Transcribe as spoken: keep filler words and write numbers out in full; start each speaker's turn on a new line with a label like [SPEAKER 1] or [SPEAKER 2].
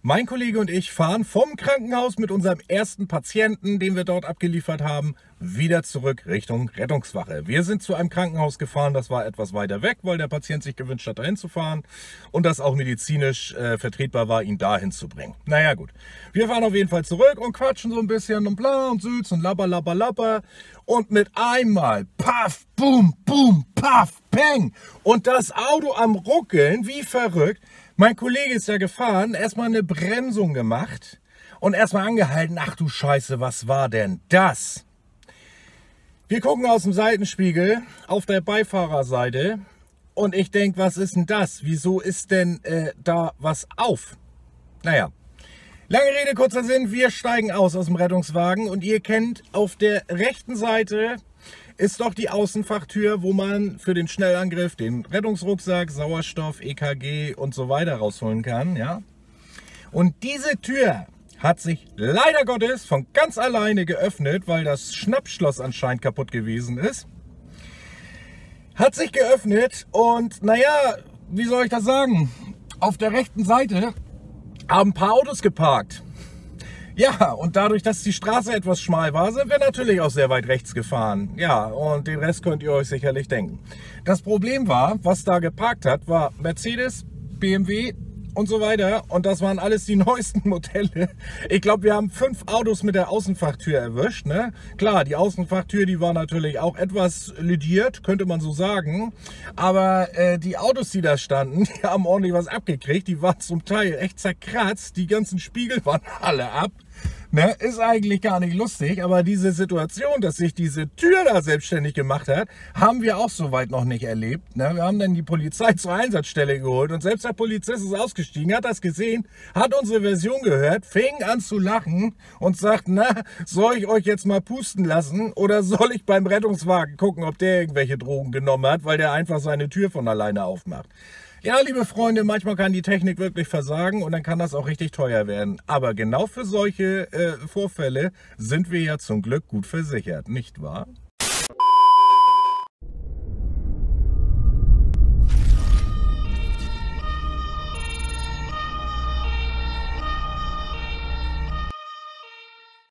[SPEAKER 1] Mein Kollege und ich fahren vom Krankenhaus mit unserem ersten Patienten, den wir dort abgeliefert haben, wieder zurück Richtung Rettungswache. Wir sind zu einem Krankenhaus gefahren, das war etwas weiter weg, weil der Patient sich gewünscht hat, dahin zu fahren und das auch medizinisch äh, vertretbar war, ihn dahin zu bringen. Naja gut, wir fahren auf jeden Fall zurück und quatschen so ein bisschen und bla und süß und labber, labber, labber und mit einmal paff, boom, boom, paff, peng und das Auto am Ruckeln wie verrückt. Mein Kollege ist ja gefahren, erstmal eine Bremsung gemacht und erstmal angehalten. Ach du Scheiße, was war denn das? Wir gucken aus dem Seitenspiegel auf der Beifahrerseite und ich denke, was ist denn das? Wieso ist denn äh, da was auf? Naja, lange Rede, kurzer Sinn, wir steigen aus aus dem Rettungswagen und ihr kennt, auf der rechten Seite ist doch die Außenfachtür, wo man für den Schnellangriff den Rettungsrucksack, Sauerstoff, E K G und so weiter rausholen kann. Ja? Und diese Tür hat sich leider Gottes von ganz alleine geöffnet, weil das Schnappschloss anscheinend kaputt gewesen ist. Hat sich geöffnet und naja, wie soll ich das sagen? Auf der rechten Seite haben ein paar Autos geparkt. Ja, und dadurch, dass die Straße etwas schmal war, sind wir natürlich auch sehr weit rechts gefahren. Ja, und den Rest könnt ihr euch sicherlich denken. Das Problem war, was da geparkt hat, war Mercedes, B M W und so weiter. Und das waren alles die neuesten Modelle. Ich glaube, wir haben fünf Autos mit der Außenfachtür erwischt. Ne? Klar, die Außenfachtür, die war natürlich auch etwas lediert, könnte man so sagen. Aber äh, die Autos, die da standen, die haben ordentlich was abgekriegt. Die waren zum Teil echt zerkratzt. Die ganzen Spiegel waren alle ab. Ne, ist eigentlich gar nicht lustig, aber diese Situation, dass sich diese Tür da selbstständig gemacht hat, haben wir auch soweit noch nicht erlebt. Ne, wir haben dann die Polizei zur Einsatzstelle geholt und selbst der Polizist ist ausgestiegen, hat das gesehen, hat unsere Version gehört, fing an zu lachen und sagt, na, soll ich euch jetzt mal pusten lassen oder soll ich beim Rettungswagen gucken, ob der irgendwelche Drogen genommen hat, weil der einfach seine Tür von alleine aufmacht. Ja, liebe Freunde, manchmal kann die Technik wirklich versagen und dann kann das auch richtig teuer werden. Aber genau für solche äh, Vorfälle sind wir ja zum Glück gut versichert, nicht wahr?